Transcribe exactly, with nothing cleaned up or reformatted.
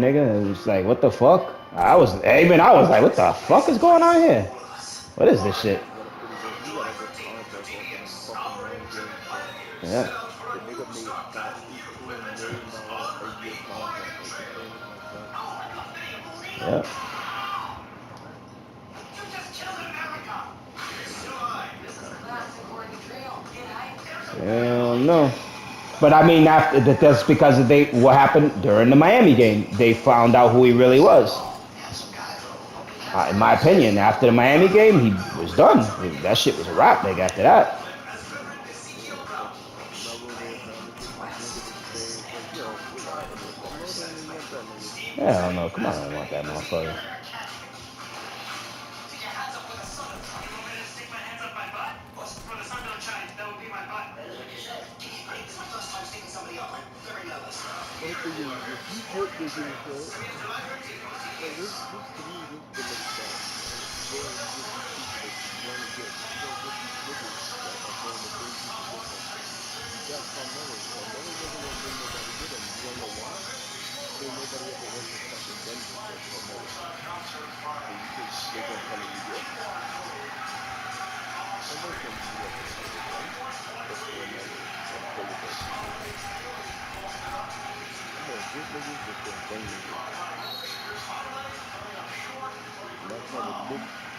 nigga. It was like, what the fuck? I was, even I was like, what the fuck is going on here? What is this shit? He got a pretty good. He got a good contract offer him. Fucking Ryan James shit. Yeah. The nigga made got eighteen million dollar a year contract. What the fuck is my son? Yeah. Hell no. But I mean, after that, that's because they what happened during the Miami game. They found out who he really was. Uh, in my opinion, after the Miami game, he was done. That shit was a wrap. Nigga, after that. Yeah, but Melo there trying to get this nigga to stay. It's like, yo, get out of here. Melo don't even want that nigga. Hell no. Come on, I don't want that motherfucker. My thing is, if you get niggas, right? Like his his to me, his gimmick that like if you go and you get these people that you want to get, if you don't get these niggas that are going to bring people with them, you got Carmelo. Carmelo never gonna bring nobody with him. You wanna know why? Ain't nobody ever went to fucking Denver for Carmelo. So you think they're gonna come to New York? Nobody came to New York for fucking Denver or for Carmelo or Philadelphia. Come on, get niggas that's gonna bring niggas. I'm not trying to Knicks